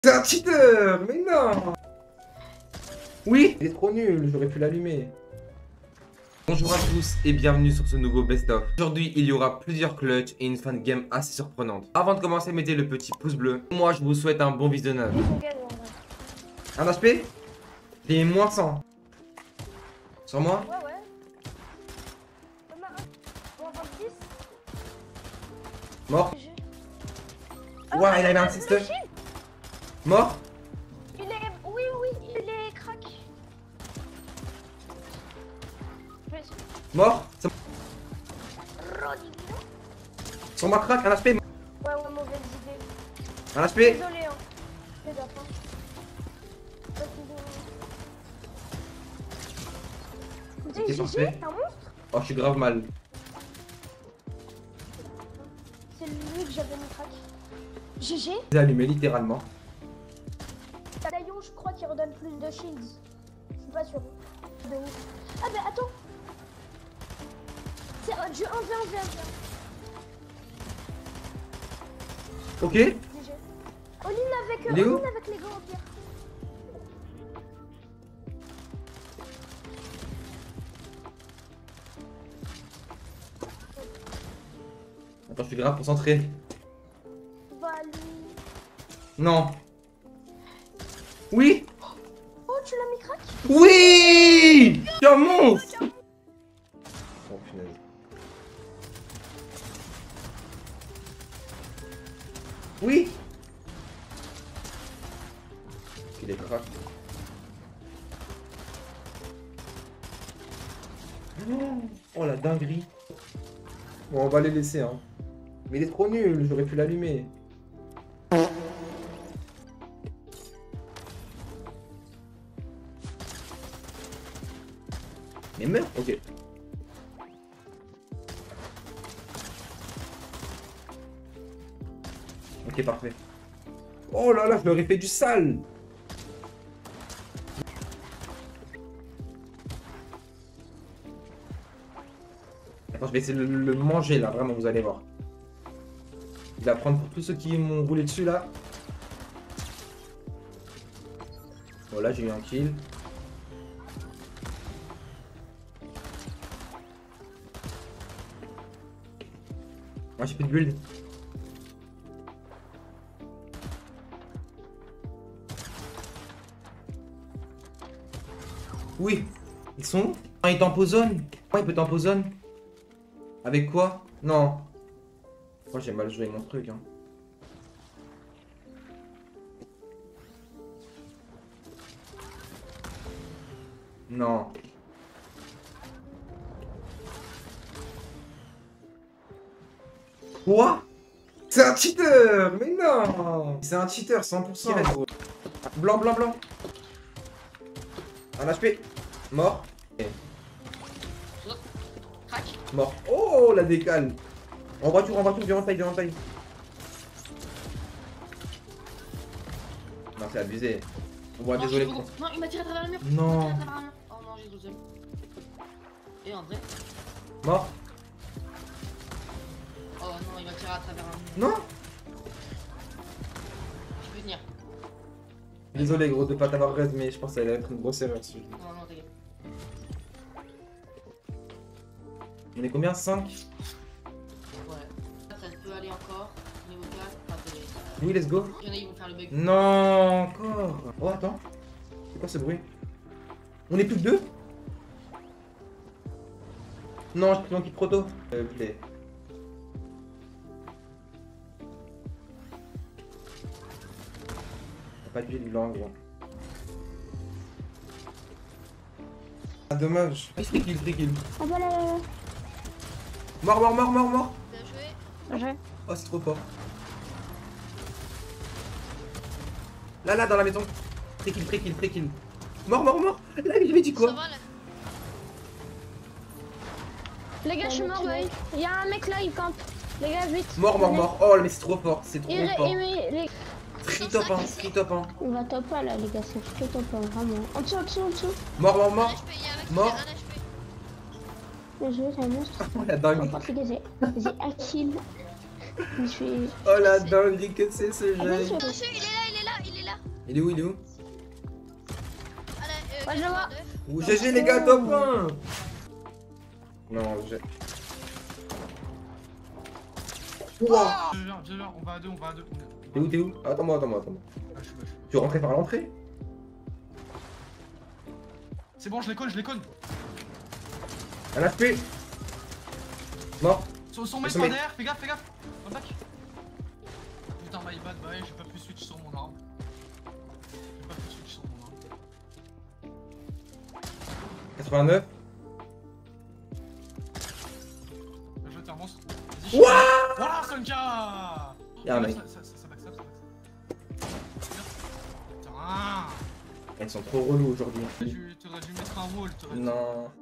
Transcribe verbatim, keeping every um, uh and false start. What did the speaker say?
C'est un cheater. Mais non. Oui. Il est trop nul, j'aurais pu l'allumer. Bonjour à tous et bienvenue sur ce nouveau best-of. Aujourd'hui, il y aura plusieurs clutches et une fin de game assez surprenante. Avant de commencer, mettez le petit pouce bleu. Moi, je vous souhaite un bon visionnage. Un H P? T'es moins cent. Sur moi? Ouais, ouais. Mort. Ouais, il avait un petit stuff. Mort. Il est... Oui, oui, il est crack. Mort. Sur ma crack, un H P. Ouais, ouais, mauvaise idée. Un H P. Désolé, hein. Fais gaffe, hein. Ok, parfait. T'es un monstre? Oh, je suis grave mal. C'est lui que j'avais mis crack. G G. J'ai allumé littéralement. D'ailleurs, je crois qu'il redonne plus de shields. Je suis pas sûr. De ouf. Ah bah attends. C'est euh, du un v un v un v un. Ok. G G. All in avec, Il est où? all in avec les gars au pire. Attends, je suis grave concentré. Bah lui. Non. Oui. Oh, tu l'as mis crack? Oui. Tu es un monstre. Oh punaise. Oui. Il est crack. Oh la dinguerie. Bon, on va les laisser, hein. Mais il est trop nul, j'aurais pu l'allumer. Mais meurs. Ok. Ok, parfait. Oh là là, je leur ai fait du sale. Attends, je vais essayer de le, le manger là, vraiment, vous allez voir. Il va prendre pour tous ceux qui m'ont roulé dessus là. Voilà, j'ai eu un kill. Moi, j'ai plus de build. Oui, ils sont où? Ah, il t'empoisonne. Ouais, il peut t'empoisonne. Avec quoi? Non. Moi, j'ai mal joué mon truc. Hein. Non. Quoi? C'est un cheater! Mais non! C'est un cheater, cent pour cent. Blanc, blanc, blanc. Un H P. Mort. Mort. Oh, la décale. En voiture, en voiture, viens en taille, viens en taille. Non, c'est abusé. On voit, désolé. Non, il m'a tiré à travers le mur. Non. Il m'a tiré à travers le mur. Oh non, j'ai deux seul. Et André. Mort. Oh non, il m'a tiré à travers un mur. Non. Je peux venir. Désolé, gros, de pas t'avoir raid, mais je pense que ça allait être une grosse erreur. Si Non, non, t'inquiète. On est combien? cinq? Ouais. Ça peut aller encore. Niveau quatre, pas télé. Oui, let's go. Il y en a, ils vont faire le bug. Non, encore. Oh, attends. C'est quoi ce bruit? On est plus que deux? Non, je pris mon kit proto. Euh, play. Pas de blanc, gros. Ah, dommage. Ah, free kill, free kill. Ah bah là, là, là. Mort, mort, mort, mort, mort. Bien joué. Bien joué. Oh, c'est trop fort. Là, là, dans la maison. Free kill, free kill, free kill. Mort, mort, mort. Là, il avait dit quoi? Ça va là? Les gars, je suis mort, ouais. Il y a un mec là, il campe. Les gars, vite. Mort, mort, mort. Oh, mais c'est trop fort. C'est trop Il, fort. il, il, les... Free top un, free top un. On va top un là, les gars, c'est free top un, vraiment. En dessous, en dessous, en dessous. Mort, mort, Un mort. H P, il y a un mec qui Mort. a un H P. Bien joué, c'est un monstre. Oh, la dingue. Par contre, les gars, j'ai j'ai un kill. Je suis... Oh, la dinguerie que c'est ce Ah, jeu. bien sûr. Attention, il est là, il est là, il est là. Il est où, il est où? Allez, euh, Ouais, je le vois. quatre-vingt-deux. Ouh, G G les gars, top un. Non, j'ai... Ouah. Je viens, je viens, on va à deux, on va à deux. T'es où, t'es où? Attends-moi, attends-moi, attends-moi. Ah, je suis là, je suis là. Tu rentrais par l'entrée? C'est bon, je les conne, je les conne. Un H P. Mort. Son, son mec Son pas mec. derrière, fais gaffe, fais gaffe. Come back. Putain, my bad, bah ouais, j'ai pas pu switch sur mon arme. J'ai pas pu switch sur mon arme. quatre-vingt-neuf. Je vais te un monstre. Vas-y, Wouah. Voilà, Sonka. Y'a un mec. Ça, ça, ça, ça backstab, ça backstab. Putain. Elles sont trop relous aujourd'hui. T'aurais dû, t'aurais dû mettre un wall, t'aurais dû... Non.